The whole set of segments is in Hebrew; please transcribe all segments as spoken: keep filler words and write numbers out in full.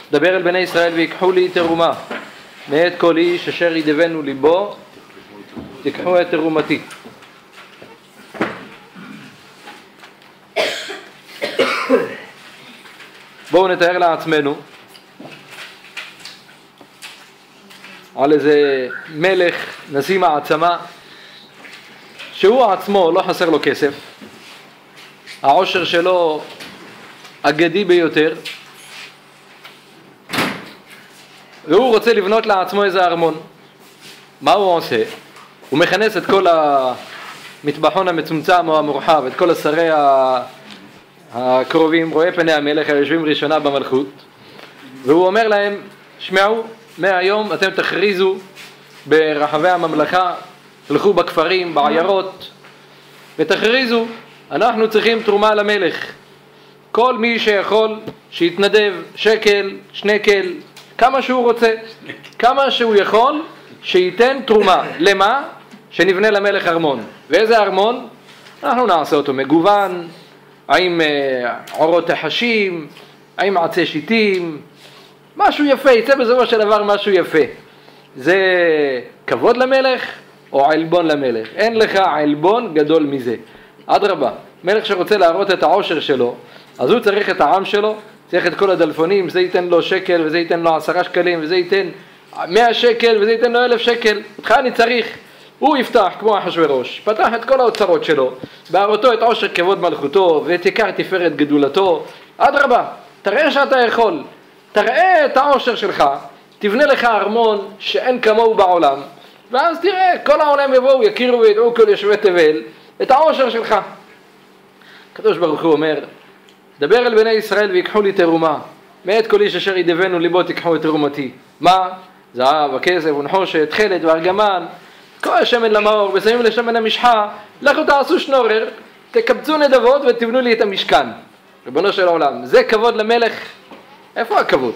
דבר אל בני ישראל ויקחו לי תרומה מאת כל איש אשר ידבנו ליבו, תיקחו את תרומתי. בואו נתאר לעצמנו על איזה מלך, נשיא מעצמה, שהוא עצמו לא חסר לו כסף, העושר שלו אגדי ביותר, והוא רוצה לבנות לעצמו איזה ארמון. מה הוא עושה? הוא מכנס את כל המטבחון המצומצם או המורחב, את כל השרי הקרובים, רואה פני המלך היושבים ראשונה במלכות, והוא אומר להם, שמעו, מהיום אתם תכריזו ברחבי הממלכה, תלכו בכפרים, בעיירות, ותכריזו, אנחנו צריכים תרומה למלך. כל מי שיכול שיתנדב שקל, שנקל, כמה שהוא רוצה, כמה שהוא יכול, שייתן תרומה. למה? שנבנה למלך ארמון. ואיזה ארמון? אנחנו נעשה אותו מגוון, עם עורות תחשים, עם עצי שיטים, משהו יפה, יצא בסופו של דבר משהו יפה. זה כבוד למלך או עלבון למלך? אין לך עלבון גדול מזה. אדרבה, מלך שרוצה להראות את העושר שלו, אז הוא צריך את העם שלו, צריך את כל הדלפונים, זה ייתן לו שקל וזה ייתן לו עשרה שקלים וזה ייתן מאה שקל וזה ייתן לו אלף שקל. אותך אני צריך. הוא יפתח כמו אחשוורוש, פתח את כל האוצרות שלו, בהראותו את עושר כבוד מלכותו ואת עיקר תפארת גדולתו. אדרבה, תראה שאתה יכול, תראה את העושר שלך, תבנה לך ארמון שאין כמוהו בעולם, ואז תראה, כל העולם יבואו, יכירו וידעו כל יושבי תבל את העושר שלך. הקדוש ברוך הוא אומר, דבר אל בני ישראל ויקחו לי תרומה מאת כל איש אשר ידבנו ליבו, תיקחו את תרומתי. מה? זהב, הכסף, ונחושת, תכלת וארגמן, כל השמן למאור ושמים לשמן המשחה. לכו תעשו שנורר, תקבצו נדבות ותבנו לי את המשכן. ריבונו של העולם, זה כבוד למלך? איפה הכבוד?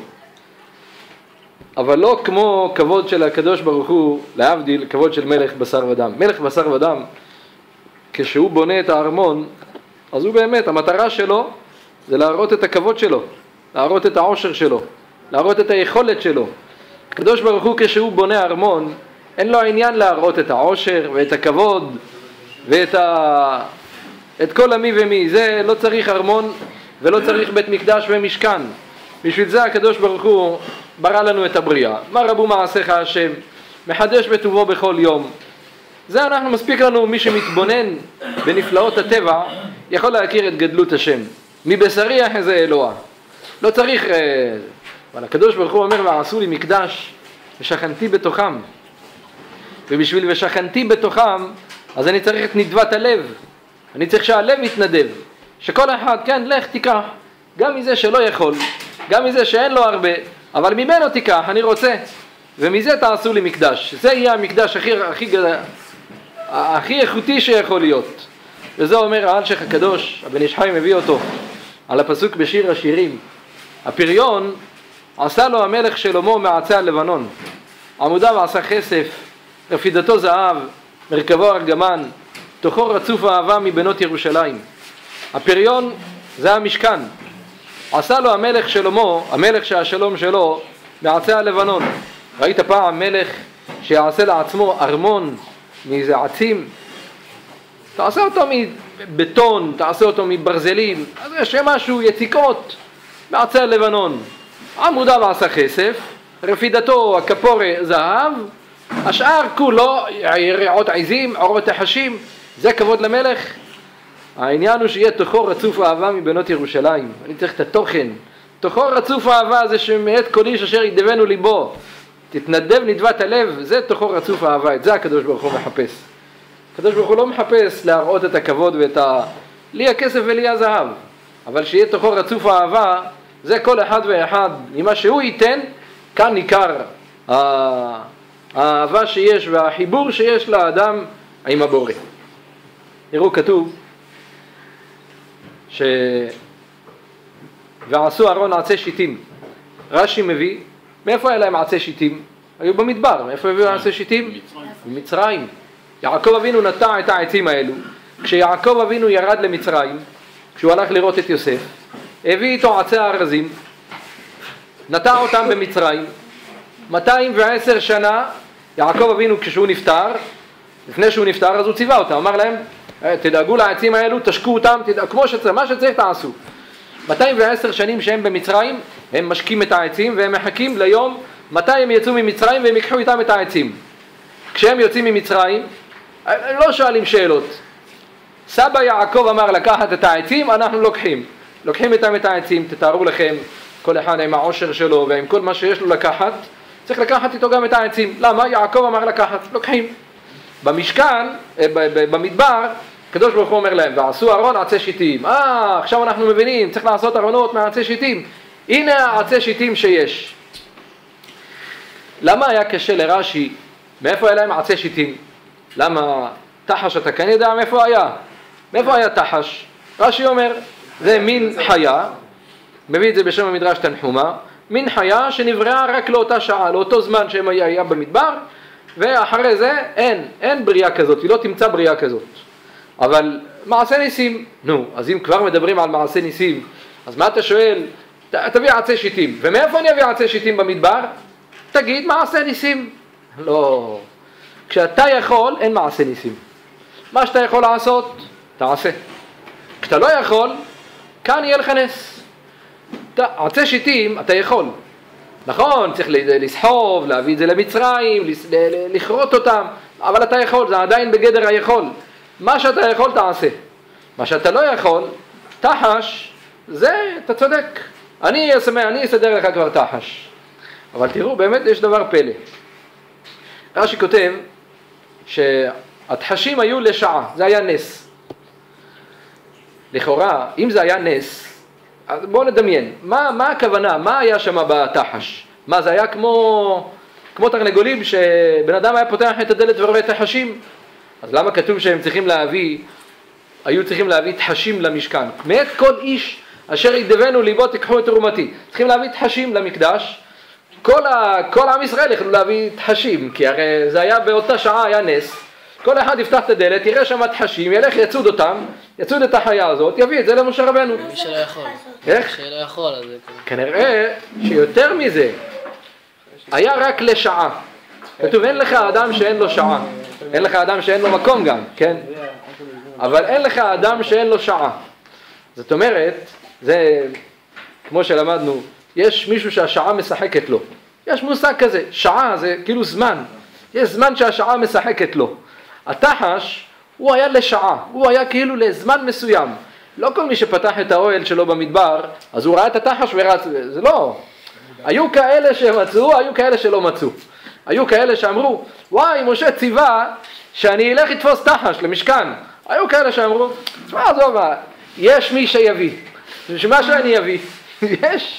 אבל לא כמו כבוד של הקדוש ברוך הוא, להבדיל, כבוד של מלך בשר ודם. מלך בשר ודם, כשהוא בונה את הארמון, אז הוא באמת, המטרה שלו זה להראות את הכבוד שלו, להראות את העושר שלו, להראות את היכולת שלו. הקדוש ברוך הוא כשהוא בונה ארמון, אין לו עניין להראות את העושר ואת הכבוד ואת ה... את כל המי ומי. זה לא צריך ארמון ולא צריך בית מקדש ומשכן. בשביל זה הקדוש ברוך הוא ברא לנו את הבריאה. מה רבו מעשיך השם, מחדש בטובו בכל יום. זה אנחנו, מספיק לנו, מי שמתבונן בנפלאות הטבע יכול להכיר את גדלות השם. מבשרי אחזה אלוה. לא צריך, אבל הקדוש ברוך הוא אומר, ועשו לי מקדש ושכנתי בתוכם. ובשביל ושכנתי בתוכם, אז אני צריך את נדבת הלב. אני צריך שהלב יתנדב, שכל אחד, כן, לך תיקח, גם מזה שלא יכול, גם מזה שאין לו הרבה, אבל ממנו תיקח, אני רוצה, ומזה תעשו לי מקדש. זה יהיה המקדש הכי, הכי, הכי איכותי שיכול להיות. וזה אומר האלשיך הקדוש, הבן איש חי מביא אותו, על הפסוק בשיר השירים. הפריון עשה לו המלך שלמה מעצי הלבנון, עמודיו עשה כסף, רפידתו זהב, מרכבו ארגמן, תוכו רצוף אהבה מבנות ירושלים. הפריון זה המשכן. עשה לו המלך שלמה, המלך שהשלום שלו, מעצי הלבנון. ראית פעם מלך שיעשה לעצמו ארמון מאיזה עצים? תעשה אותו מבטון, תעשה אותו מברזלים, אז יש משהו, יציקות, מעצי הלבנון. עמודיו עשה כסף, רפידתו הכפורה זהב, השאר כולו ירעות עזים, עורות תחשים. זה כבוד למלך? העניין הוא שיהיה תוכו רצוף אהבה מבנות ירושלים. אני צריך את התוכן. תוכו רצוף אהבה זה שמאת כל איש אשר ידבנו ליבו, תתנדב נדבת הלב, זה תוכו רצוף אהבה. את זה הקדוש ברוך הוא מחפש. הקדוש ברוך הוא לא מחפש להראות את הכבוד ואת ה... לי הכסף ולי הזהב, אבל שיהיה תוכו רצוף אהבה, זה כל אחד ואחד ממה שהוא ייתן. כאן ניכר האהבה שיש והחיבור שיש לאדם עם הבורא. תראו, כתוב ש... ועשו ארון עצי שיטים. רש"י מביא, מאיפה היה להם עצי שיטים? היו במדבר. מאיפה הביאו עצי שיטים? ממצרים. יעקב אבינו נטע את העצים האלו. כשיעקב אבינו ירד למצרים, כשהוא הלך לראות את יוסף, הביא איתו עצי הארזים, נטע אותם במצרים. מאתיים ועשר שנה, יעקב אבינו כשהוא נפטר, לפני שהוא נפטר אז הוא ציווה אותם, אמר להם, תדאגו לעצים האלו, תשקו אותם, תדאג, כמו שצריך, מה שצריך תעשו. מאתיים ועשר שנים שהם במצרים, הם משקים את העצים והם מחכים ליום מתי הם יצאו ממצרים והם יקחו איתם את העצים. כשהם יוצאים ממצרים, הם לא שואלים שאלות. סבא יעקב אמר לקחת את העצים, אנחנו לוקחים. לוקחים איתם את העצים, תתארו לכם, כל אחד עם העושר שלו ועם כל מה שיש לו לקחת, צריך לקחת איתו גם את העצים. למה? יעקב אמר לקחת, לוקחים. במשכן, במדבר, הקדוש ברוך הוא אומר להם, ועשו ארון עצי שיטים. אה, עכשיו אנחנו מבינים, צריך לעשות ארונות מעצי שיטים. הנה העצי שיטים שיש. למה היה קשה לרש"י? מאיפה היה להם עצי שיטים? למה תחש אתה כאן ידע מאיפה היה? מאיפה היה תחש? רש"י אומר, זה מין חיה, מביא את זה בשם המדרש תנחומה, מין חיה שנבראה רק לאותה שעה, לאותו זמן שהם היה, היה במדבר, ואחרי זה אין, אין בריאה כזאת, היא לא תמצא בריאה כזאת. אבל מעשה ניסים, נו, אז אם כבר מדברים על מעשה ניסים, אז מה אתה שואל? ת, תביא עצי שיטים, ומאיפה אני אביא עצי שיטים במדבר? תגיד מעשה ניסים. לא, כשאתה יכול אין מעשה ניסים. מה שאתה יכול לעשות, תעשה. כשאתה לא יכול, כאן יהיה לך נס. עצי שיטים אתה יכול. נכון, צריך לסחוב, להביא את זה למצרים, לכרות אותם, אבל אתה יכול, זה עדיין בגדר היכול. מה שאתה יכול תעשה. מה שאתה לא יכול, תחש, זה, אתה צודק. אני אסמא, אני אסדר לך כבר תחש. אבל תראו, באמת יש דבר פלא. רש"י כותב שהתחשים היו לשעה, זה היה נס. לכאורה, אם זה היה נס, אז בואו נדמיין, מה, מה הכוונה, מה היה שם בתחש? מה, זה היה כמו, כמו תרנגולים שבן אדם היה פותח את הדלת ורואה תחשים? אז למה כתוב שהם צריכים להביא, היו צריכים להביא תחשים למשכן? מאת כל איש אשר ידבנו ליבו תיקחו את תרומתי. צריכים להביא תחשים למקדש. כל, ה, כל עם ישראל יכלו להביא תחשים, כי הרי זה היה באותה שעה, היה נס. כל אחד יפתח את הדלת, יראה שם תחשים, ילך יצוד אותם, יצוד את החיה הזאת, יביא את זה למשה רבנו. מי שלא יכול. איך? שלא יכול, אז זה כנראה שיותר מזה, היה רק לשעה. כתוב, אין לך אדם שאין לו שעה. אין לך אדם שאין לו מקום גם, כן? אבל אין לך אדם שאין לו שעה. זאת אומרת, זה כמו שלמדנו, יש מישהו שהשעה משחקת לו. יש מושג כזה, שעה זה כאילו זמן. יש זמן שהשעה משחקת לו. התחש הוא היה לשעה, הוא היה כאילו לזמן מסוים. לא כל מי שפתח את האוהל שלו במדבר, אז הוא ראה את התחש ורץ, זה לא. היו כאלה שמצאו, היו כאלה שלא מצאו. היו כאלה שאמרו, וואי, משה ציווה שאני אלך לתפוס תחש למשכן. היו כאלה שאמרו, תשמע, עזוב, יש מי שיביא. שמה שאני אביא? יש.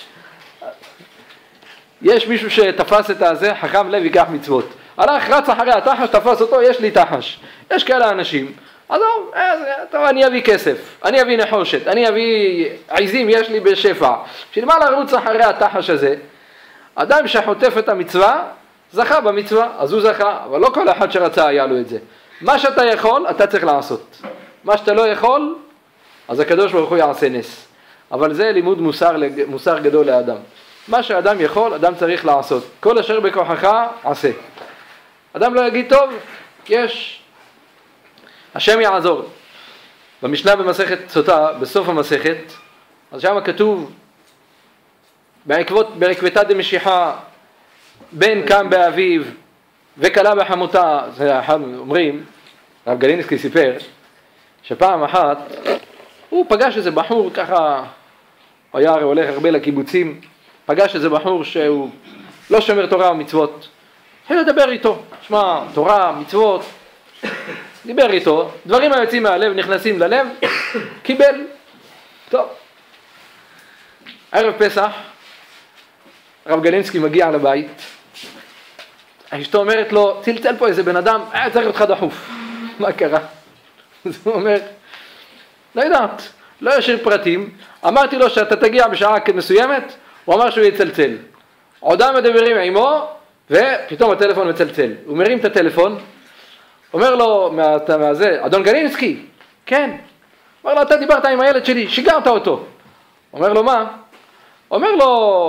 יש מישהו שתפס את הזה, חכם לב ייקח מצוות. הלך, רץ אחרי התחש, תפס אותו, יש לי תחש. יש כאלה אנשים, עזוב, טוב, אני אביא כסף, אני אביא נחושת, אני אביא עיזים, יש לי בשפע. בשביל מה לרוץ אחרי התחש הזה? אדם שחוטף את המצווה, זכה במצווה, אז הוא זכה, אבל לא כל אחד שרצה היה לו את זה. מה שאתה יכול, אתה צריך לעשות. מה שאתה לא יכול, אז הקדוש ברוך הוא יעשה נס. אבל זה לימוד מוסר, מוסר גדול לאדם. מה שאדם יכול, אדם צריך לעשות. כל אשר בכוחך, עשה. אדם לא יגיד טוב, יש. השם יעזור. במשנה במסכת סוטה, בסוף המסכת, אז שם כתוב, בעקבות, בעקבתא דמשיחא, בן קם באביו וכלה בחמותה, זה אחד אומרים, הרב גלינסקי סיפר, שפעם אחת הוא פגש איזה בחור ככה, הוא היה הרי הולך הרבה לקיבוצים, פגש איזה בחור שהוא לא שומר תורה ומצוות, התחיל לדבר איתו, שמע, תורה, מצוות, דיבר איתו, דברים היוצאים מהלב נכנסים ללב, קיבל, טוב. ערב פסח, הרב גלינסקי מגיע לבית, אשתו אומרת לו, צלצל פה איזה בן אדם, היה צריך אותך דחוף. מה קרה? אז הוא אומר, לא יודעת, לא ישיר פרטים, אמרתי לו שאתה תגיע בשעה מסוימת, הוא אמר שהוא יצלצל. עודם מדברים עמו, ופתאום הטלפון מצלצל. הוא מרים את הטלפון, אומר לו, מה, מה זה, אדון גלינסקי, כן. אומר לו, אתה דיברת עם הילד שלי, שיגרת אותו. אומר לו, מה? אומר לו,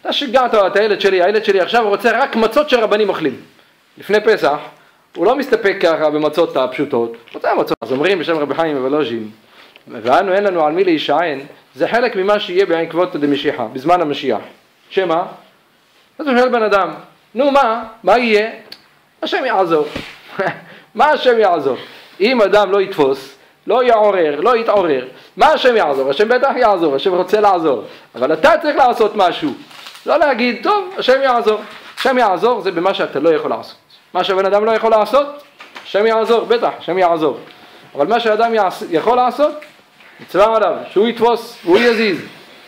אתה שיגעת את הילד שלי, הילד שלי עכשיו רוצה רק מצות שרבנים אוכלים. לפני פסח, הוא לא מסתפק ככה במצות הפשוטות, רוצה מצות. אז אומרים בשם רבי חיים מוולוז'ין, ואנו אין לנו על מי להישען, זה חלק ממה שיהיה בעקבות דמשיחא, בזמן המשיח. שמה? אז הוא שואל בן אדם, נו מה, מה יהיה? השם יעזור. מה השם יעזור? אם אדם לא יתפוס, לא יעורר, לא יתעורר, מה השם יעזור? השם בטח יעזור, השם רוצה לעזור. אבל אתה צריך לעשות משהו. לא להגיד, טוב, השם יעזור. השם יעזור זה במה שאתה לא יכול לעשות. מה שבן אדם לא יכול לעשות, השם יעזור, בטח, השם יעזור. אבל מה שאדם יכול לעשות, מצווה עליו, שהוא יתפוס, והוא יזיז.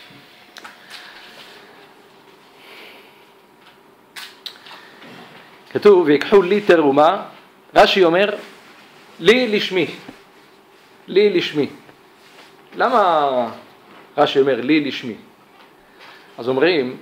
כתוב, ויקחו לי תרומה, רש"י אומר, לי לשמי. לי לשמי. למה רש"י אומר, לי לשמי? אז אומרים,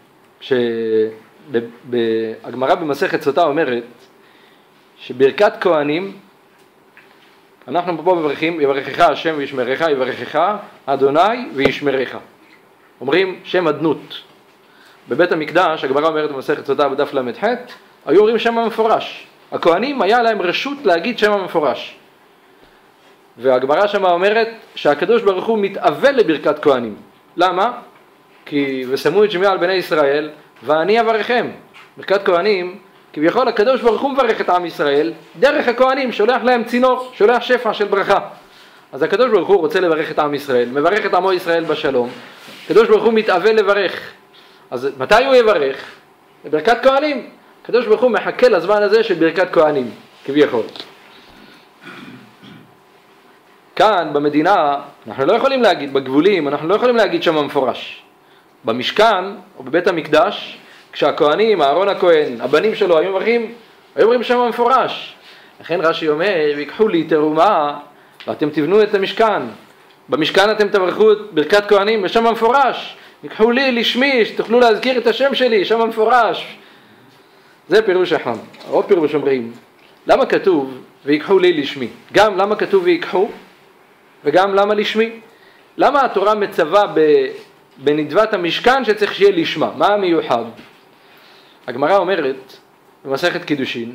שהגמרא במסכת סוטה אומרת, שברכת כהנים, אנחנו פה מברכים, יברכך השם וישמרך, יברכך אדוני וישמרך. אומרים שם אדנות. בבית המקדש, הגמרא אומרת במסכת סוטה בדף למ"ח, היו אומרים שם המפורש. הכהנים היה להם רשות להגיד שם המפורש. והגמרא שם אומרת שהקדוש ברוך הוא מתאבל לברכת כהנים. למה? כי ושמו את שמי על בני ישראל ואני אברכם. ברכת כהנים, כביכול הקדוש ברוך הוא מברך את עם ישראל דרך הכהנים, שולח להם צינור, שולח שפע של ברכה. אז הקדוש ברוך הוא רוצה לברך את עם ישראל, מברך את עמו ישראל בשלום. הקדוש ברוך הוא מתאבל לברך. אז מתי הוא יברך? בברכת כהנים. הקדוש ברוך הוא מחכה לזמן הזה של ברכת כהנים, כביכול. כאן במדינה אנחנו לא יכולים להגיד, בגבולים אנחנו לא יכולים להגיד שם המפורש. במשכן או בבית המקדש, כשהכהנים, אהרון הכהן, הבנים שלו היו מברכים, היו אומרים שם המפורש. לכן רש"י אומר, ויקחו לי תרומה ואתם תבנו את המשכן. במשכן אתם תברכו את ברכת כהנים בשם המפורש. ויקחו לי לשמי, שתוכלו להזכיר את השם שלי, שם המפורש. זה פירוש אחד. עוד פירוש אומרים, למה כתוב ויקחו לי לשמי? גם למה כתוב ויקחו וגם למה לשמי? למה התורה מצווה בנדבת המשכן שצריך שיהיה לשמה? מה המיוחד? הגמרא אומרת במסכת קידושין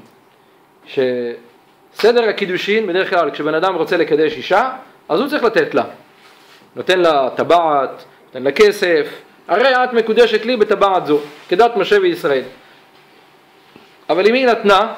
שסדר הקידושין בדרך כלל כשבן אדם רוצה לקדש אישה אז הוא צריך לתת לה, נותן לה טבעת, נותן לה כסף, הרי את מקודשת לי בטבעת זו כדת משה וישראל. אבל אם היא נתנה,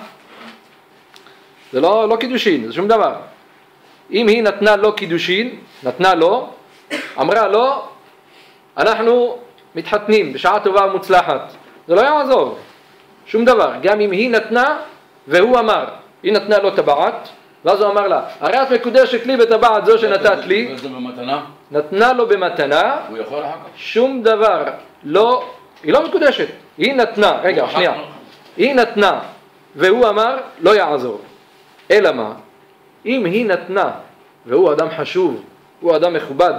זה לא, לא קידושין, זה שום דבר. אם היא נתנה לו קידושין, נתנה לו, אמרה לו, אנחנו מתחתנים בשעה טובה ומוצלחת. זה לא יעזור, שום דבר. גם אם היא נתנה והוא אמר, היא נתנה לו טבעת, ואז הוא אמר לה, הרי את מקודשת לי בטבעת זו שנתת לי. זה במתנה? נתנה לו במתנה, הוא יכול אחר כך? שום דבר, לא, היא לא מקודשת. היא נתנה, רגע, שנייה. היא נתנה והוא אמר לא יעזור. אלא מה? אם היא נתנה והוא אדם חשוב, הוא אדם מכובד,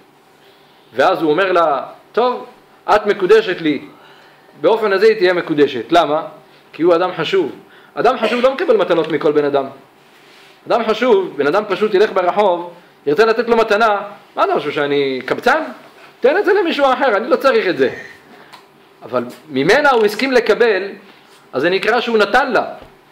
ואז הוא אומר לה, טוב, את מקודשת לי, באופן הזה היא תהיה מקודשת. למה? כי הוא אדם חשוב. אדם חשוב לא מקבל מתנות מכל בן אדם. אדם חשוב, בן אדם פשוט ילך ברחוב, ירצה לתת לו מתנה, מה אתה חושב שאני קבצן? תן את זה למישהו אחר, אני לא צריך את זה. אבל ממנה הוא הסכים לקבל, אז זה נקרא שהוא נתן לה.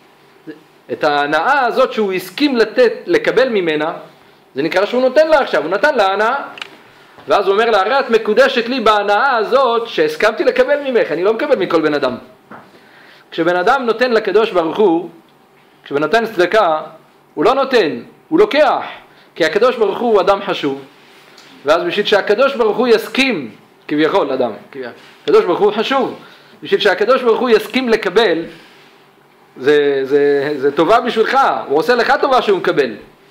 את ההנאה הזאת שהוא הסכים לתת, לקבל ממנה, זה נקרא שהוא נותן לה עכשיו, הוא נתן לה הנאה. ואז הוא אומר לה, הרי את מקודשת לי בהנאה הזאת שהסכמתי לקבל ממך, אני לא מקבל מכל בן אדם. כשבן אדם נותן לקדוש ברוך הוא, כשבן נותן צדקה, הוא לא נותן, הוא לוקח, כי הקדוש ברוך הוא הוא אדם חשוב. ואז בשביל שהקדוש ברוך הוא יסכים, כביכול אדם, הקדוש ברוך הוא חשוב, בשביל שהקדוש ברוך הוא יסכים לקבל, זה, זה, זה טובה בשבילך, הוא עושה לך טובה שהוא מקבל.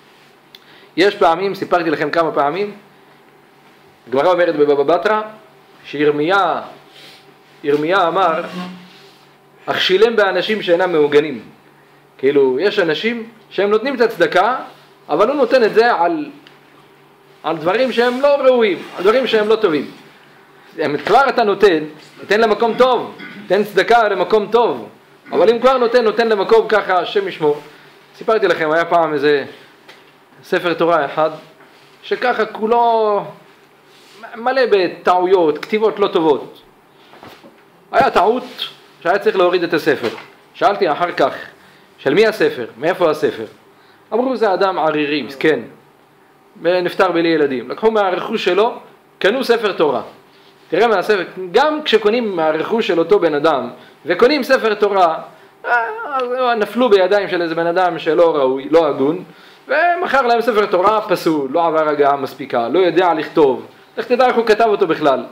יש פעמים, סיפרתי לכם כמה פעמים, הגמרא אומרת בבבא בתרא, שירמיה, ירמיה אמר, אך שילם באנשים שאינם מעוגנים. כאילו, יש אנשים שהם נותנים את הצדקה, אבל הוא נותן את זה על, על דברים שהם לא ראויים, על דברים שהם לא טובים. כבר אתה נותן, נותן למקום טוב, נותן צדקה למקום טוב, אבל אם כבר נותן, נותן למקום ככה, השם ישמור. סיפרתי לכם, היה פעם איזה ספר תורה אחד, שככה כולו מלא בטעויות, כתיבות לא טובות. היה טעות שהיה צריך להוריד את הספר. שאלתי אחר כך, של מי הספר? מאיפה הספר? אמרו זה אדם ערירי, מסכן, נפטר בלי ילדים. לקחו מהרכוש שלו, קנו ספר תורה. תראה מהספר, גם כשקונים מהרכוש של אותו בן אדם, וקונים ספר תורה, נפלו בידיים של איזה בן אדם שלא ראוי, לא הגון, ומחר להם ספר תורה פסול, לא עבר הגעה מספיקה, לא יודע לכתוב. איך תדע איך הוא כתב אותו בכלל?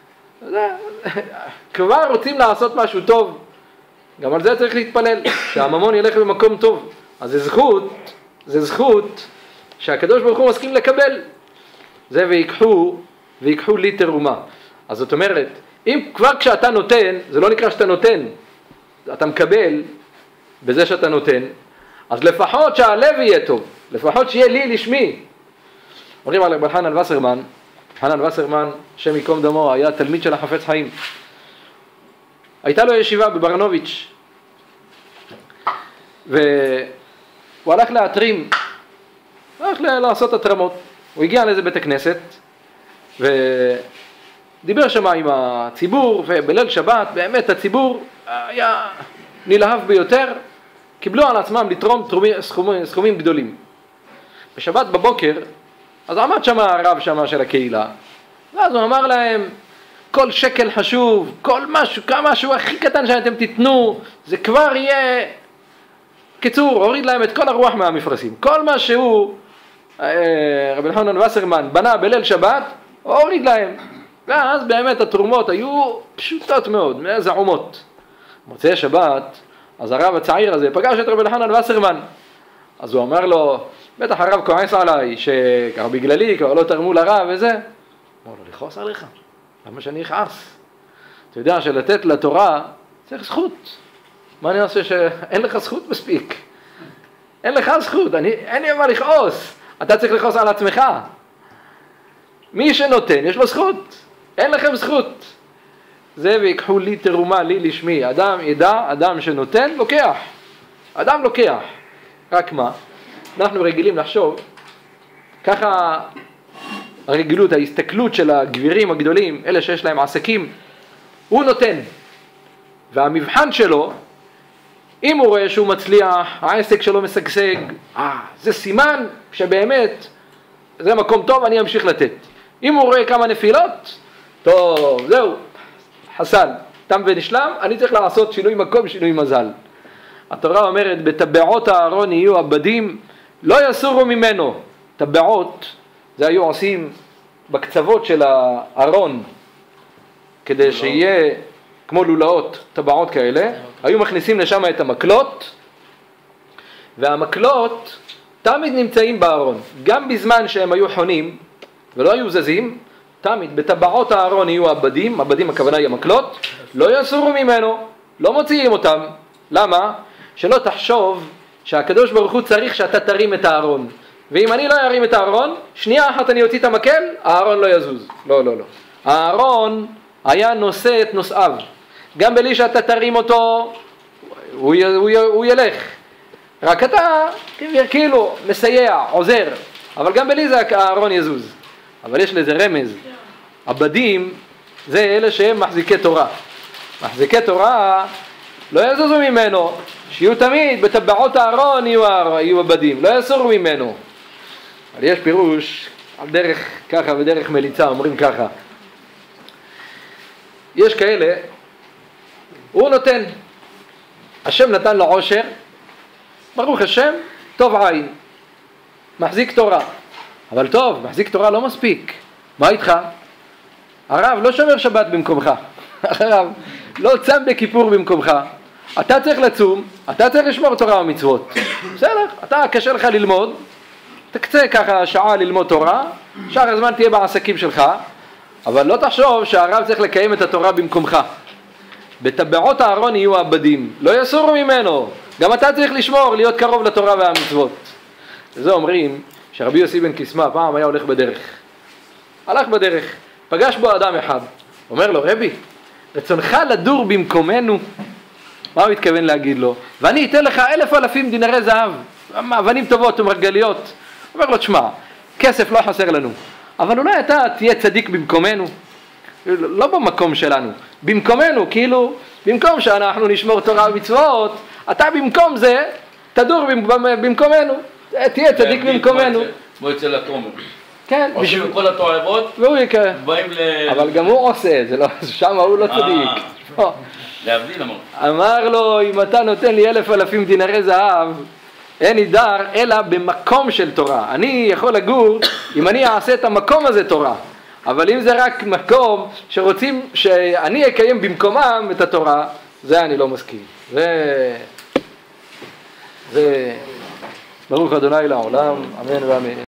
כבר רוצים לעשות משהו טוב, גם על זה צריך להתפלל, שהממון ילך במקום טוב. אז זה זכות, זה זכות שהקדוש ברוך הוא מסכים לקבל. זה ויקחו, ויקחו לי תרומה. אז זאת אומרת, אם כבר כשאתה נותן, זה לא נקרא שאתה נותן, אתה מקבל בזה שאתה נותן, אז לפחות שהלב יהיה טוב, לפחות שיהיה לי לשמי. אומרים על רבי חנן וסרמן, חנן וסרמן, שם ייקום דמו, היה תלמיד של החפץ חיים. הייתה לו ישיבה בברנוביץ', והוא הלך להתרים, הלך לעשות התרמות. הוא הגיע לאיזה בית הכנסת, ודיבר שם עם הציבור, ובליל שבת באמת הציבור היה נלהב ביותר, קיבלו על עצמם לתרום סכומים, סכומים גדולים. בשבת בבוקר, אז עמד שם הרב שם של הקהילה, ואז הוא אמר להם, כל שקל חשוב, כל משהו, כמה משהו הכי קטן שאתם תיתנו, זה כבר יהיה, קיצור, הוריד להם את כל הרוח מהמפרשים. כל מה שהוא, רבי חנן וסרמן, בנה בליל שבת, הוריד להם. ואז באמת התרומות היו פשוטות מאוד, זעומות. מוצאי שבת, אז הרב הצעיר הזה פגש את רבי חנן וסרמן. אז הוא אמר לו, בטח הרב כועס עליי, שככה בגללי, כבר לא תרמו לרב וזה. אמר לו, לכעוס עליך? למה שאני אכעס? אתה יודע שלתת לתורה צריך זכות. מה אני עושה שאין לך זכות מספיק? אין לך זכות, אני, אין לי מה לכעוס. אתה צריך לכעוס על עצמך. מי שנותן, יש לו זכות. אין לכם זכות. זה ויקחו לי תרומה, לי לשמי. אדם ידע, אדם שנותן, לוקח. אדם לוקח. רק מה? אנחנו רגילים לחשוב, ככה הרגילות, ההסתכלות של הגבירים הגדולים, אלה שיש להם עסקים, הוא נותן. והמבחן שלו, אם הוא רואה שהוא מצליח, העסק שלו משגשג, אה, זה סימן שבאמת זה מקום טוב, אני אמשיך לתת. אם הוא רואה כמה נפילות, טוב, זהו, חסן, תם ונשלם, אני צריך לעשות שינוי מקום, שינוי מזל. התורה אומרת, בטבעות הארון יהיו עבדים, לא יסורו ממנו. טבעות, זה היו עושים בקצוות של הארון, כדי שיהיה כמו לולאות, טבעות כאלה, היו מכניסים לשם את המקלות, והמקלות תמיד נמצאים בארון, גם בזמן שהם היו חונים ולא היו זזים, תמיד בטבעות הארון יהיו עבדים, עבדים הכוונה היא המקלות, לא יסורו ממנו, לא מוציאים אותם. למה? שלא תחשוב שהקדוש ברוך הוא צריך שאתה תרים את הארון, ואם אני לא ארים את הארון, שנייה אחת אני אוציא את המקל, הארון לא יזוז. לא, לא, לא. הארון היה נושא את נושאיו, גם בלי שאתה תרים אותו, הוא, י, הוא, י, הוא ילך. רק אתה כאילו מסייע, עוזר, אבל גם בלי זה הארון יזוז. אבל יש לזה רמז. עבדים זה אלה שהם מחזיקי תורה. מחזיקי תורה לא יזוזו ממנו, שיהיו תמיד בטבעות הארון יהיו, יהיו עבדים, לא יסורו ממנו. אבל יש פירוש על דרך ככה ודרך מליצה, אומרים ככה. יש כאלה, הוא נותן, השם נתן לו עושר, ברוך השם, טוב עין, מחזיק תורה. אבל טוב, מחזיק תורה לא מספיק. מה איתך? הרב לא שומר שבת במקומך, הרב לא צם בכיפור במקומך, אתה צריך לצום, אתה צריך לשמור תורה ומצוות. בסדר, אתה קשה לך ללמוד, תקצה ככה שעה ללמוד תורה, שאר הזמן תהיה בעסקים שלך, אבל לא תחשוב שהרב צריך לקיים את התורה במקומך. בטבעות הארון יהיו עבדים, לא יסורו ממנו, גם אתה צריך לשמור, להיות קרוב לתורה והמצוות. וזה אומרים שרבי יוסי בן קיסמא פעם היה הולך בדרך, הלך בדרך, פגש בו אדם אחד, אומר לו, רבי, רצונך לדור במקומנו? מה הוא מתכוון להגיד לו? ואני אתן לך אלף אלפים דינרי זהב, אבנים טובות ומרגליות. אומר לו, תשמע, כסף לא חסר לנו, אבל אולי אתה תהיה צדיק במקומנו. לא במקום שלנו, במקומנו, כאילו, במקום שאנחנו נשמור תורה ומצוות, אתה במקום זה, תדור במקומנו, תהיה צדיק במקומנו. כמו אצל התומר. כן. עושים את כל התועבות, באים ל... אבל גם הוא עושה, שם הוא לא צדיק. להבדיל אמר. אמר לו, אם אתה נותן לי אלף אלפים דינרי זהב, אין נדר אלא במקום של תורה. אני יכול לגור אם אני אעשה את המקום הזה תורה. אבל אם זה רק מקום שרוצים שאני אקיים במקומם את התורה, זה אני לא מסכים. זה... זה... ברוך ה' לעולם, אמן ואמן.